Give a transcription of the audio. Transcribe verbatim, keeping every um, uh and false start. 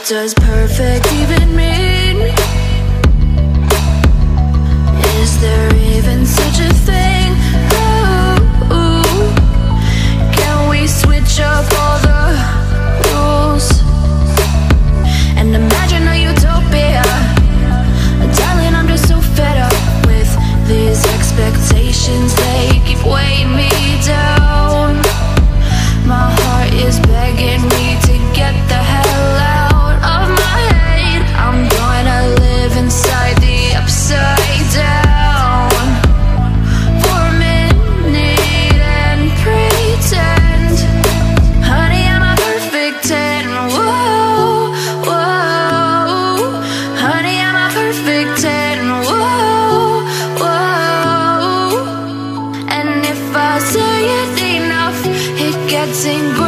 does perfect even mean? Is there even such a thing? Ooh, can we switch up all the rules and imagine a utopia? Darling, I'm just so fed up with these expectations. They keep weighing me down. My heart is begging me to get the hell out of my head. I'm gonna live inside the upside down for a minute and pretend, honey, I'm a perfect ten. Whoa, whoa, honey, I'm a perfect ten. Whoa, whoa, and if I say it enough, it gets ingrained.